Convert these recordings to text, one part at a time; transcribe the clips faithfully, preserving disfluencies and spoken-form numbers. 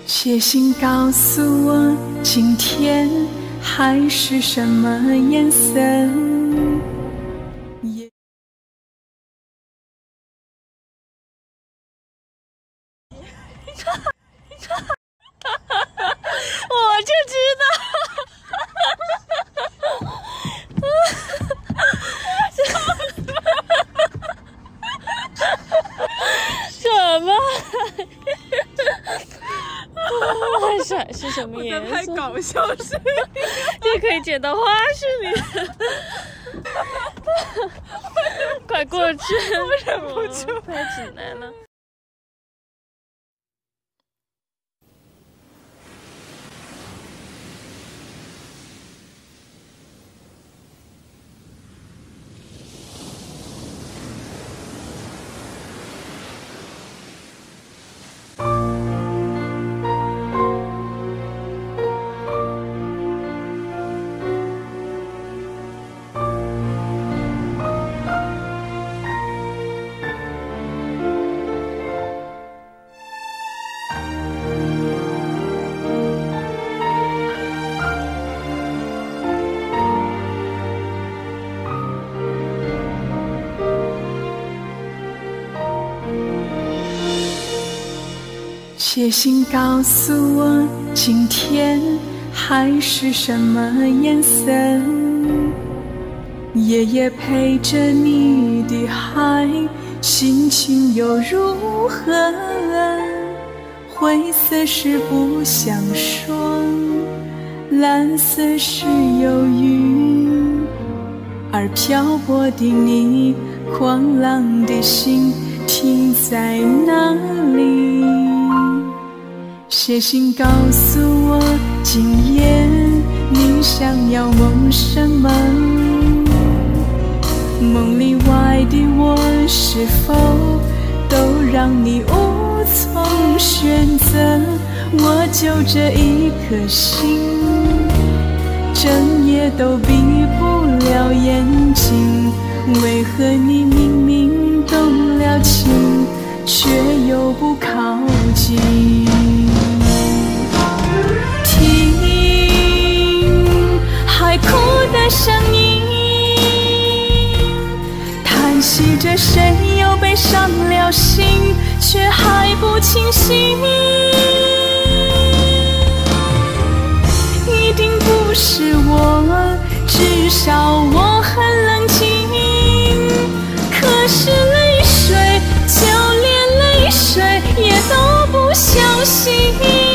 写信告诉我，今天海是什么颜色？也我就知道。什么？太帅是什么颜色？ 太搞笑是， 这可以剪到花絮里。快过去， 我忍不住， 太济南了。 写信告诉我，今天海是什么颜色？夜夜陪着你的海，心情又如何？灰色是不想说，蓝色是忧郁，而漂泊的你，狂浪的心停在哪里？写信告诉我，今夜你想要梦什么？梦里外的我是否都让你无从选择？我就这一颗心，整夜都闭不了眼睛。为何你明明动了情，却又不靠近？海哭的声音，叹息着谁又悲伤了心，却还不清醒。一定不是我，至少我很冷静。可是泪水，就连泪水也都不相信。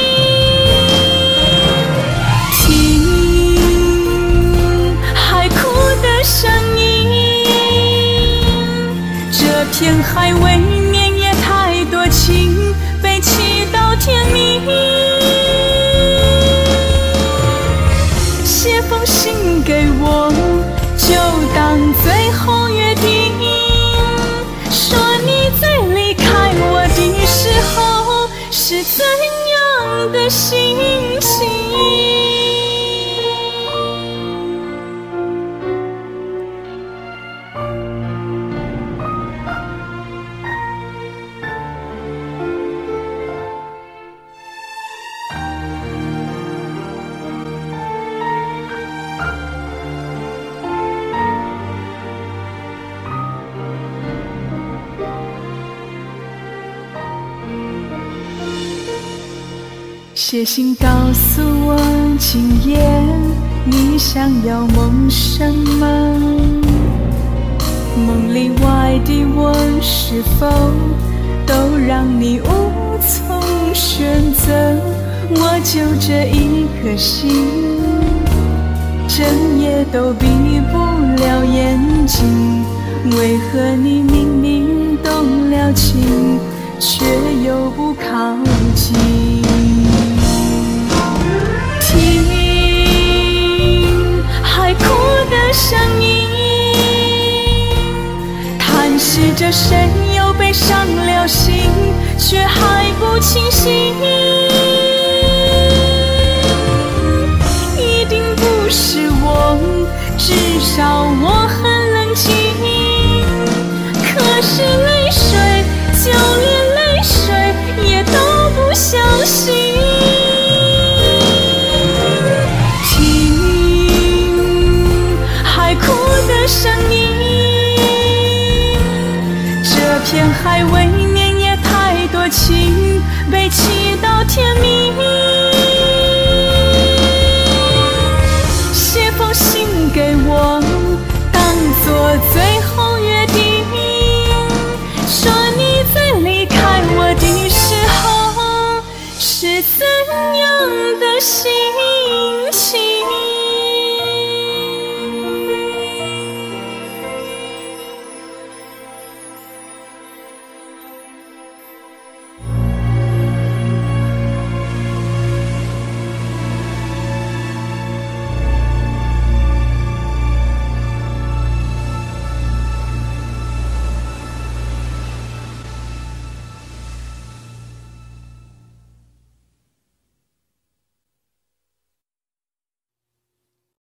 天海未免也太多情，被气到天明。写封信给我，就当最后约定，说你在离开我的时候是怎样的心情。写信告诉我，今夜你想要梦什么？梦里外的我是否都让你无从选择？我就这一颗心，整夜都闭不了眼睛。为何你明明动了情，却又不靠近？海哭的声音，叹息着谁又悲伤了心，却还不清醒。一定不是我，至少我很冷静。可是泪水，就连泪水也都不相信。 怎样的心情？